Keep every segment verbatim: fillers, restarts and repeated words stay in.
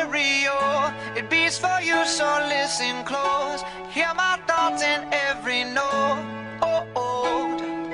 stereo. It beats for you, so listen close. Hear my thoughts in every note. Oh, oh.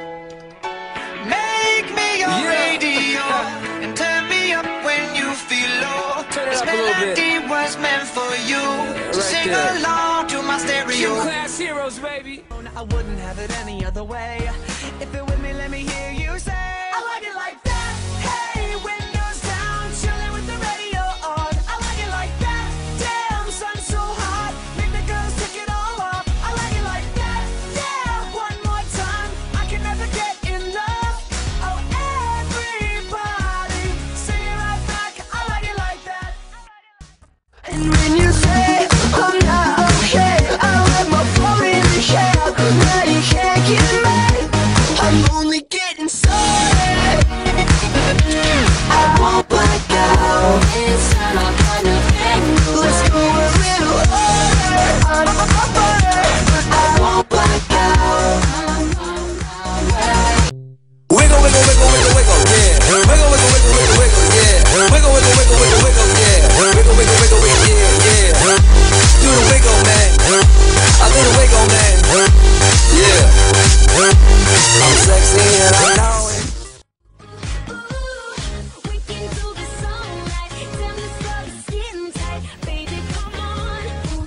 Make me your yeah. radio and turn me up when you feel low. This melody was meant for you. Yeah, right, sing there. Along to my stereo. Class heroes, baby. I wouldn't have it any other way. If you're with me, let me hear you say, I like it like that. Hey, windows down, chilling with the radio on. I like it like that. Damn, sun's so hot, make the girls take it all off. I like it like that. Yeah, one more time, I can never get enough. Oh, everybody, sing it right back. I like it like that. And when you say, I'm not okay, I let my phone in the shade. Now you can't get mad. I'm only getting started. I won't black out. It's not all kind of thing. Let's go a little harder. I won't black out. Wiggle, wiggle, wiggle, wiggle, wiggle, yeah. Wiggle, wiggle, wiggle, wiggle, wiggle, yeah. Wiggle, wiggle, wiggle, wiggle, wiggle, yeah. Wiggle, wiggle, wiggle, wiggle, yeah, yeah. Do the wiggle, man. I do the wiggle, man. Yeah, I'm sexy and I know it. We can do this all night. Damn, this love is getting tight. Baby, come on.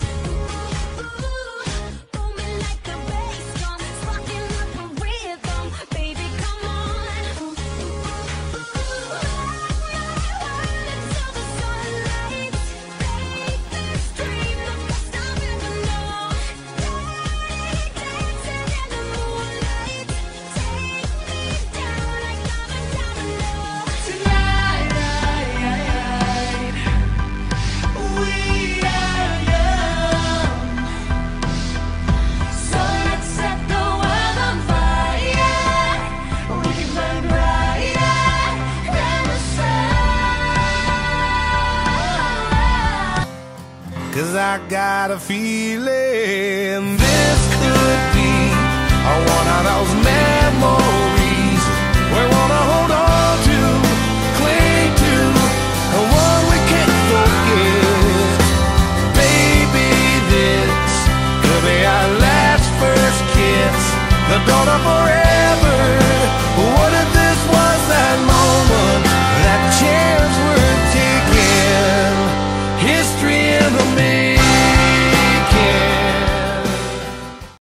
Booming like the bass drum, sparking up a rhythm. Baby, come on. Until the sunlight. Make this dream the best I've ever known. Cause I got a feeling this could be one of those memories.